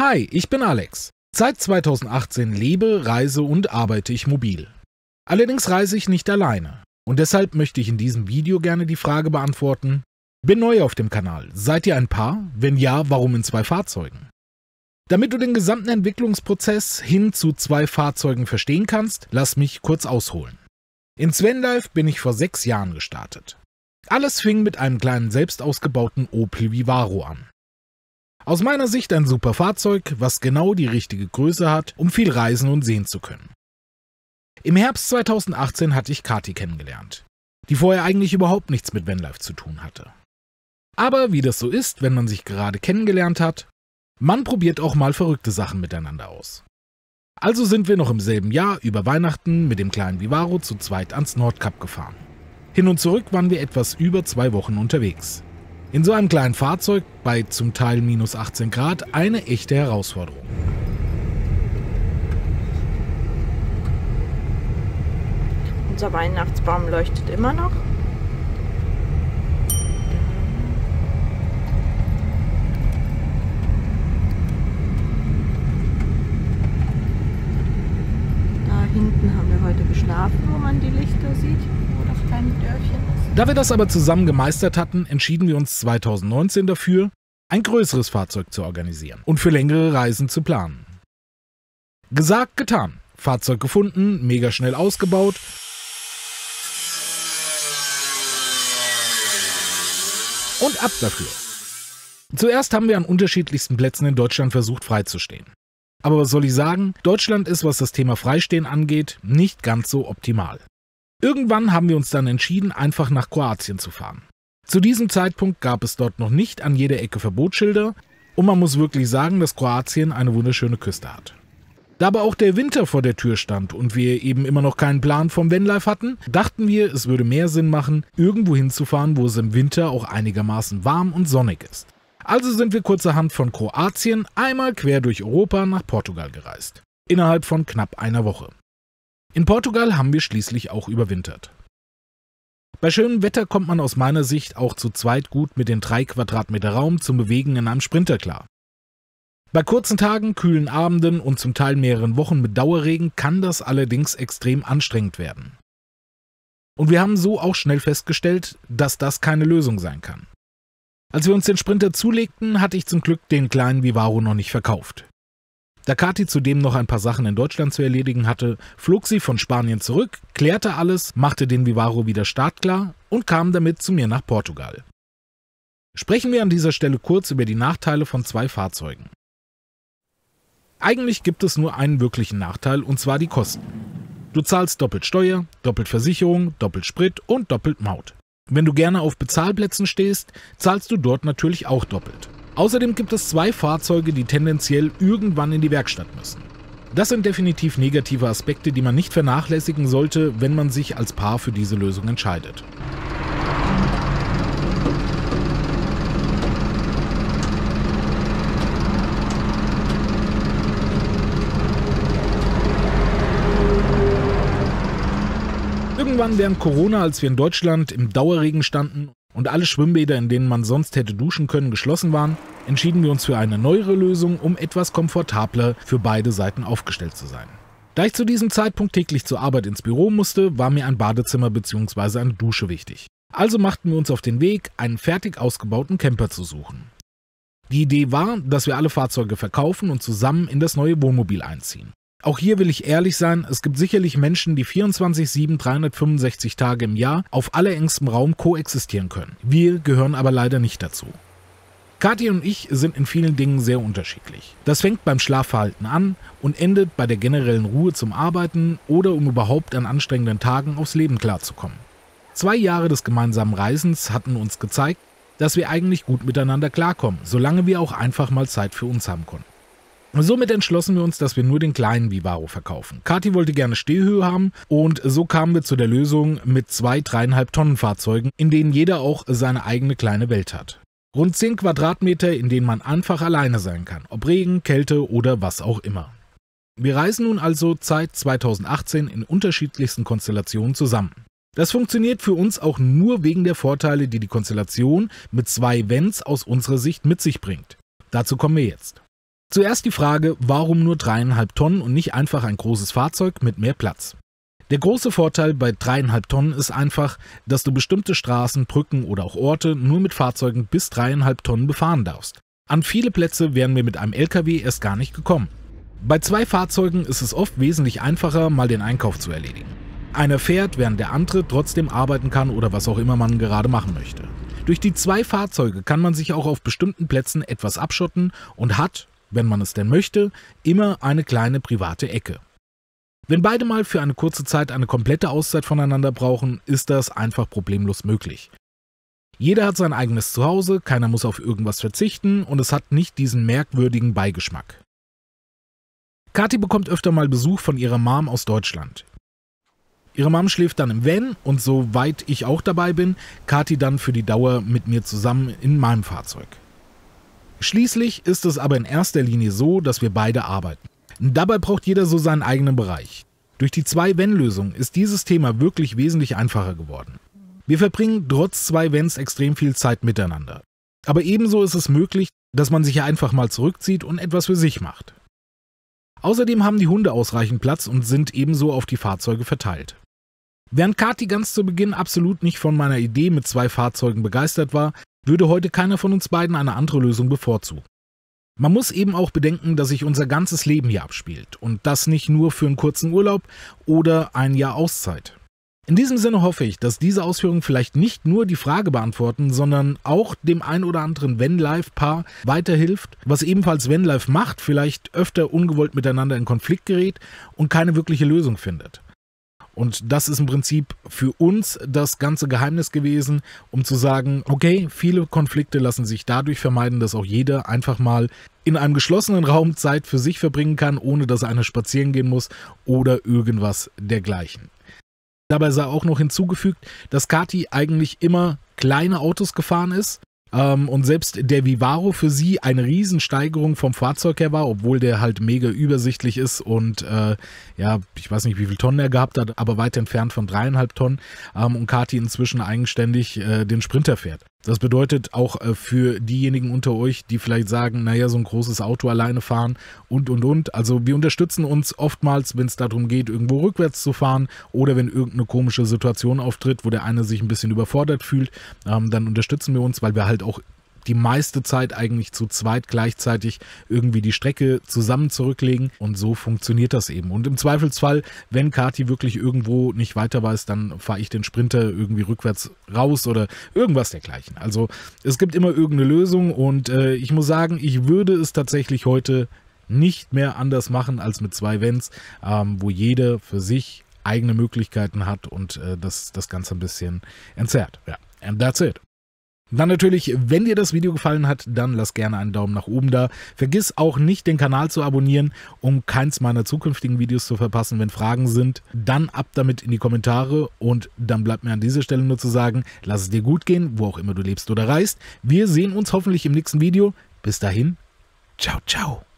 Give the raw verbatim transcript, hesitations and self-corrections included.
Hi, ich bin Alex. Seit zweitausendachtzehn lebe, reise und arbeite ich mobil. Allerdings reise ich nicht alleine. Und deshalb möchte ich in diesem Video gerne die Frage beantworten: Bin neu auf dem Kanal. Seid ihr ein Paar? Wenn ja, warum in zwei Fahrzeugen? Damit du den gesamten Entwicklungsprozess hin zu zwei Fahrzeugen verstehen kannst, lass mich kurz ausholen. Ins Vanlife bin ich vor sechs Jahren gestartet. Alles fing mit einem kleinen selbst ausgebauten Opel Vivaro an. Aus meiner Sicht ein super Fahrzeug, was genau die richtige Größe hat, um viel reisen und sehen zu können. Im Herbst zweitausendachtzehn hatte ich Kathi kennengelernt, die vorher eigentlich überhaupt nichts mit Vanlife zu tun hatte. Aber wie das so ist, wenn man sich gerade kennengelernt hat, man probiert auch mal verrückte Sachen miteinander aus. Also sind wir noch im selben Jahr über Weihnachten mit dem kleinen Vivaro zu zweit ans Nordkap gefahren. Hin und zurück waren wir etwas über zwei Wochen unterwegs. In so einem kleinen Fahrzeug, bei zum Teil minus achtzehn Grad, eine echte Herausforderung. Unser Weihnachtsbaum leuchtet immer noch. Da hinten haben wir heute geschlafen, wo man die Lichter sieht, wo das kleine Dörfchen ist. Da wir das aber zusammen gemeistert hatten, entschieden wir uns zweitausendneunzehn dafür, ein größeres Fahrzeug zu organisieren und für längere Reisen zu planen. Gesagt, getan. Fahrzeug gefunden, mega schnell ausgebaut und ab dafür. Zuerst haben wir an unterschiedlichsten Plätzen in Deutschland versucht freizustehen. Aber was soll ich sagen, Deutschland ist, was das Thema Freistehen angeht, nicht ganz so optimal. Irgendwann haben wir uns dann entschieden, einfach nach Kroatien zu fahren. Zu diesem Zeitpunkt gab es dort noch nicht an jeder Ecke Verbotsschilder und man muss wirklich sagen, dass Kroatien eine wunderschöne Küste hat. Da aber auch der Winter vor der Tür stand und wir eben immer noch keinen Plan vom Vanlife hatten, dachten wir, es würde mehr Sinn machen, irgendwo hinzufahren, wo es im Winter auch einigermaßen warm und sonnig ist. Also sind wir kurzerhand von Kroatien einmal quer durch Europa nach Portugal gereist. Innerhalb von knapp einer Woche. In Portugal haben wir schließlich auch überwintert. Bei schönem Wetter kommt man aus meiner Sicht auch zu zweit gut mit den drei Quadratmeter Raum zum Bewegen in einem Sprinter klar. Bei kurzen Tagen, kühlen Abenden und zum Teil mehreren Wochen mit Dauerregen kann das allerdings extrem anstrengend werden. Und wir haben so auch schnell festgestellt, dass das keine Lösung sein kann. Als wir uns den Sprinter zulegten, hatte ich zum Glück den kleinen Vivaro noch nicht verkauft. Da Kathi zudem noch ein paar Sachen in Deutschland zu erledigen hatte, flog sie von Spanien zurück, klärte alles, machte den Vivaro wieder startklar und kam damit zu mir nach Portugal. Sprechen wir an dieser Stelle kurz über die Nachteile von zwei Fahrzeugen. Eigentlich gibt es nur einen wirklichen Nachteil, und zwar die Kosten. Du zahlst doppelt Steuer, doppelt Versicherung, doppelt Sprit und doppelt Maut. Wenn du gerne auf Bezahlplätzen stehst, zahlst du dort natürlich auch doppelt. Außerdem gibt es zwei Fahrzeuge, die tendenziell irgendwann in die Werkstatt müssen. Das sind definitiv negative Aspekte, die man nicht vernachlässigen sollte, wenn man sich als Paar für diese Lösung entscheidet. Irgendwann während Corona, als wir in Deutschland im Dauerregen standen und alle Schwimmbäder, in denen man sonst hätte duschen können, geschlossen waren, entschieden wir uns für eine neuere Lösung, um etwas komfortabler für beide Seiten aufgestellt zu sein. Da ich zu diesem Zeitpunkt täglich zur Arbeit ins Büro musste, war mir ein Badezimmer bzw. eine Dusche wichtig. Also machten wir uns auf den Weg, einen fertig ausgebauten Camper zu suchen. Die Idee war, dass wir alle Fahrzeuge verkaufen und zusammen in das neue Wohnmobil einziehen. Auch hier will ich ehrlich sein, es gibt sicherlich Menschen, die vierundzwanzig sieben, dreihundertfünfundsechzig Tage im Jahr auf allerengstem Raum koexistieren können. Wir gehören aber leider nicht dazu. Kathi und ich sind in vielen Dingen sehr unterschiedlich. Das fängt beim Schlafverhalten an und endet bei der generellen Ruhe zum Arbeiten oder um überhaupt an anstrengenden Tagen aufs Leben klarzukommen. Zwei Jahre des gemeinsamen Reisens hatten uns gezeigt, dass wir eigentlich gut miteinander klarkommen, solange wir auch einfach mal Zeit für uns haben konnten. Somit entschlossen wir uns, dass wir nur den kleinen Vivaro verkaufen. Kathi wollte gerne Stehhöhe haben und so kamen wir zu der Lösung mit zwei dreieinhalb Tonnen Fahrzeugen, in denen jeder auch seine eigene kleine Welt hat. Rund zehn Quadratmeter, in denen man einfach alleine sein kann, ob Regen, Kälte oder was auch immer. Wir reisen nun also seit zweitausendachtzehn in unterschiedlichsten Konstellationen zusammen. Das funktioniert für uns auch nur wegen der Vorteile, die die Konstellation mit zwei Vans aus unserer Sicht mit sich bringt. Dazu kommen wir jetzt. Zuerst die Frage, warum nur dreieinhalb Tonnen und nicht einfach ein großes Fahrzeug mit mehr Platz? Der große Vorteil bei dreieinhalb Tonnen ist einfach, dass du bestimmte Straßen, Brücken oder auch Orte nur mit Fahrzeugen bis dreieinhalb Tonnen befahren darfst. An viele Plätze wären wir mit einem L K W erst gar nicht gekommen. Bei zwei Fahrzeugen ist es oft wesentlich einfacher, mal den Einkauf zu erledigen. Einer fährt, während der andere trotzdem arbeiten kann oder was auch immer man gerade machen möchte. Durch die zwei Fahrzeuge kann man sich auch auf bestimmten Plätzen etwas abschotten und hat, wenn man es denn möchte, immer eine kleine private Ecke. Wenn beide mal für eine kurze Zeit eine komplette Auszeit voneinander brauchen, ist das einfach problemlos möglich. Jeder hat sein eigenes Zuhause, keiner muss auf irgendwas verzichten und es hat nicht diesen merkwürdigen Beigeschmack. Kathi bekommt öfter mal Besuch von ihrer Mom aus Deutschland. Ihre Mom schläft dann im Van und soweit ich auch dabei bin, Kathi dann für die Dauer mit mir zusammen in meinem Fahrzeug. Schließlich ist es aber in erster Linie so, dass wir beide arbeiten. Dabei braucht jeder so seinen eigenen Bereich. Durch die Zwei-Van-Lösung ist dieses Thema wirklich wesentlich einfacher geworden. Wir verbringen trotz zwei Vans extrem viel Zeit miteinander. Aber ebenso ist es möglich, dass man sich einfach mal zurückzieht und etwas für sich macht. Außerdem haben die Hunde ausreichend Platz und sind ebenso auf die Fahrzeuge verteilt. Während Kathi ganz zu Beginn absolut nicht von meiner Idee mit zwei Fahrzeugen begeistert war, würde heute keiner von uns beiden eine andere Lösung bevorzugen. Man muss eben auch bedenken, dass sich unser ganzes Leben hier abspielt und das nicht nur für einen kurzen Urlaub oder ein Jahr Auszeit. In diesem Sinne hoffe ich, dass diese Ausführungen vielleicht nicht nur die Frage beantworten, sondern auch dem ein oder anderen Vanlife-Paar weiterhilft, was ebenfalls Vanlife macht, vielleicht öfter ungewollt miteinander in Konflikt gerät und keine wirkliche Lösung findet. Und das ist im Prinzip für uns das ganze Geheimnis gewesen, um zu sagen, okay, viele Konflikte lassen sich dadurch vermeiden, dass auch jeder einfach mal in einem geschlossenen Raum Zeit für sich verbringen kann, ohne dass einer spazieren gehen muss oder irgendwas dergleichen. Dabei sei auch noch hinzugefügt, dass Kathi eigentlich immer kleine Autos gefahren ist. Ähm, und selbst der Vivaro für sie eine Riesensteigerung vom Fahrzeug her war, obwohl der halt mega übersichtlich ist und äh, ja, ich weiß nicht, wie viel Tonnen er gehabt hat, aber weit entfernt von dreieinhalb Tonnen ähm, und Kathi inzwischen eigenständig äh, den Sprinter fährt. Das bedeutet auch äh, für diejenigen unter euch, die vielleicht sagen, naja, so ein großes Auto alleine fahren und und und. Also wir unterstützen uns oftmals, wenn es darum geht, irgendwo rückwärts zu fahren oder wenn irgendeine komische Situation auftritt, wo der eine sich ein bisschen überfordert fühlt, ähm, dann unterstützen wir uns, weil wir halt auch die meiste Zeit eigentlich zu zweit gleichzeitig irgendwie die Strecke zusammen zurücklegen und so funktioniert das eben. Und im Zweifelsfall, wenn Kathi wirklich irgendwo nicht weiter weiß, dann fahre ich den Sprinter irgendwie rückwärts raus oder irgendwas dergleichen. Also es gibt immer irgendeine Lösung und äh, ich muss sagen, ich würde es tatsächlich heute nicht mehr anders machen als mit zwei Vans, ähm, wo jeder für sich eigene Möglichkeiten hat und äh, das, das Ganze ein bisschen entzerrt. Ja, and that's it. Dann natürlich, wenn dir das Video gefallen hat, dann lass gerne einen Daumen nach oben da. Vergiss auch nicht, den Kanal zu abonnieren, um keins meiner zukünftigen Videos zu verpassen. Wenn Fragen sind, dann ab damit in die Kommentare und dann bleibt mir an dieser Stelle nur zu sagen, lass es dir gut gehen, wo auch immer du lebst oder reist. Wir sehen uns hoffentlich im nächsten Video. Bis dahin, ciao, ciao.